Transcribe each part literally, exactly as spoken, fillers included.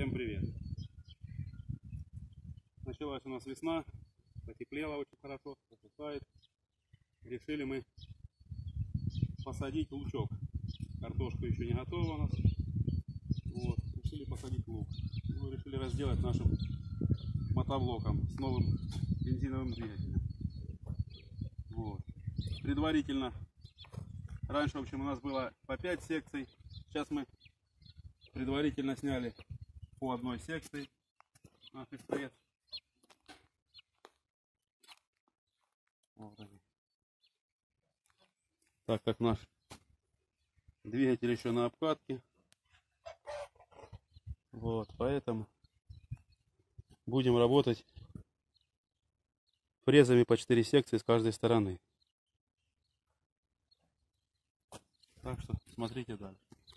Всем привет! Началась у нас весна, потеплело очень хорошо, посыпает. Решили мы посадить лучок. Картошка еще не готова у нас. Вот, решили посадить лук. Ну, решили разделать нашим мотоблоком с новым бензиновым двигателем. Вот. Предварительно, раньше, в общем, у нас было по пять секций. Сейчас мы предварительно сняли по одной секции наших средств. Вот они. Так как наш двигатель еще на обкатке, вот, поэтому будем работать фрезами по четыре секции с каждой стороны. Так что смотрите дальше.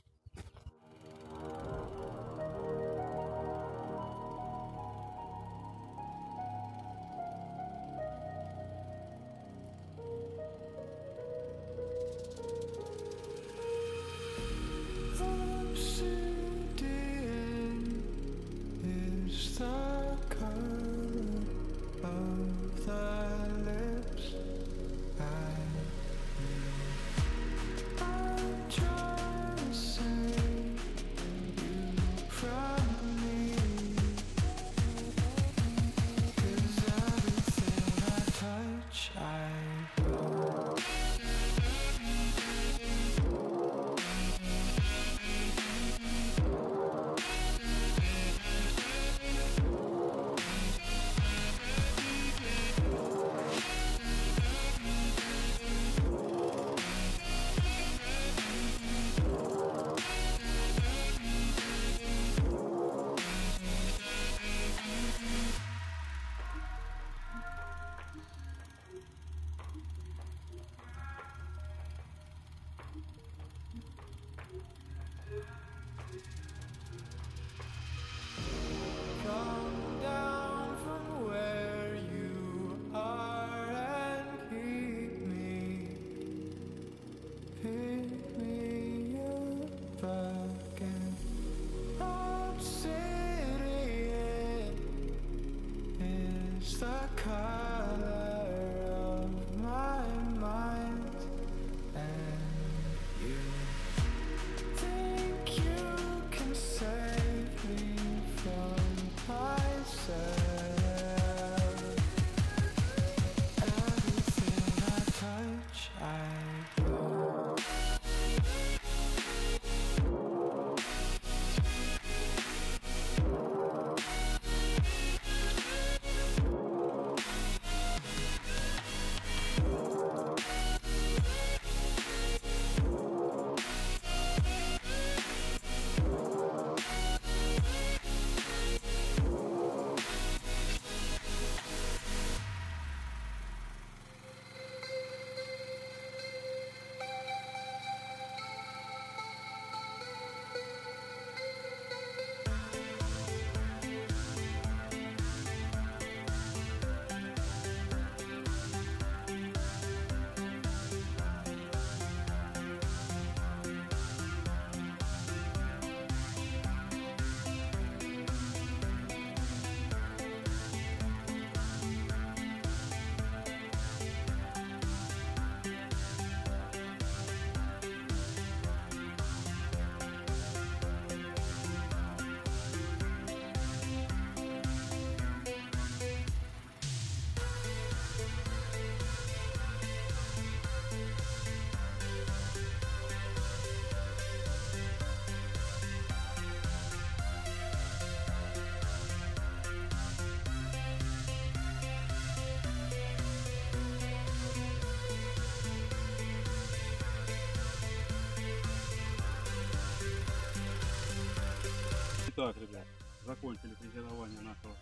Итак, ребят, закончили фрезерование нашего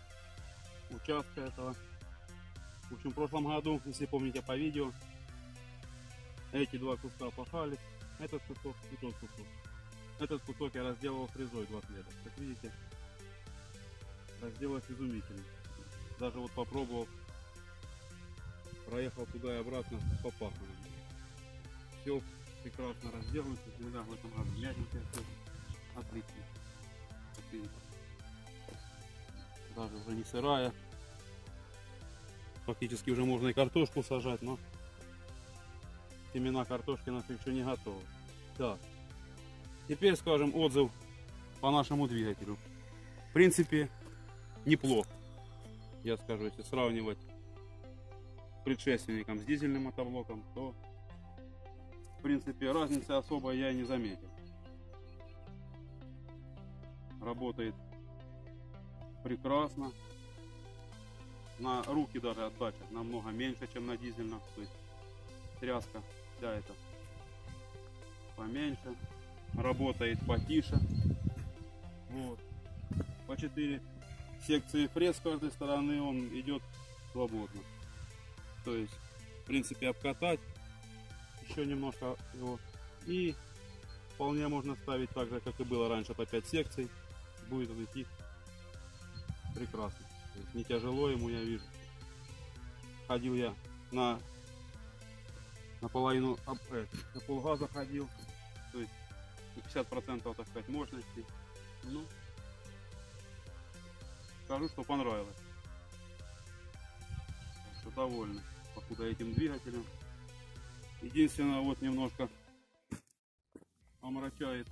участка этого. В общем, в прошлом году, если помните по видео, эти два куска пахали, этот кусок и тот кусок. Этот кусок я разделал фрезой два следа. Как видите, разделалось изумительно. Даже вот попробовал, проехал туда и обратно, попахал. Все прекрасно разделано, земля в этом году мягенькая, отлично. даже уже не сырая. Фактически уже можно и картошку сажать, но семена картошки наши еще не готовы. Так, теперь скажем отзыв по нашему двигателю. В принципе, неплохо, я скажу, если сравнивать с предшественником с дизельным мотоблоком, то в принципе разницы особо я и не заметил. Работает прекрасно. На руки даже отдача намного меньше, чем на дизельном. То есть тряска вся эта поменьше. Работает потише. Вот. По четыре секции фрез с каждой стороны он идет свободно. То есть, в принципе, обкатать еще немножко его. И вполне можно ставить так же, как и было раньше, по пять секций. Будет он идти прекрасно. То есть не тяжело ему, я вижу. Ходил я на наполовину, э, на полгаза ходил. То есть пятьдесят процентов, так сказать, мощности. Ну, скажу, что понравилось. Что довольны покуда этим двигателем. Единственное, вот немножко омрачает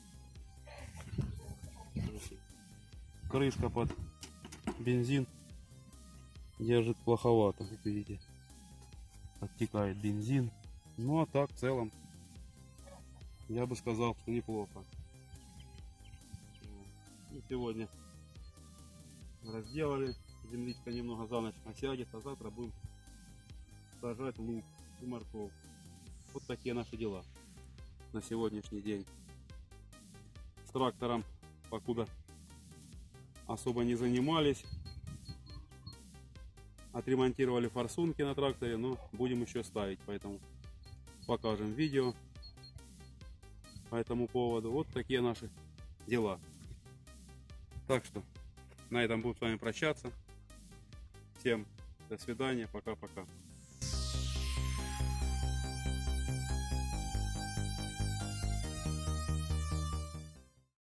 крышка под бензин, держит плоховато, как видите, оттекает бензин. Ну а так в целом я бы сказал, что неплохо. И сегодня разделали, земличка немного за ночь осядет, а завтра будем сажать лук и морковку. Вот такие наши дела на сегодняшний день. С трактором покуда особо не занимались. Отремонтировали форсунки на тракторе, но будем еще ставить, поэтому покажем видео по этому поводу. Вот такие наши дела. Так что на этом будем с вами прощаться. Всем до свидания, пока-пока.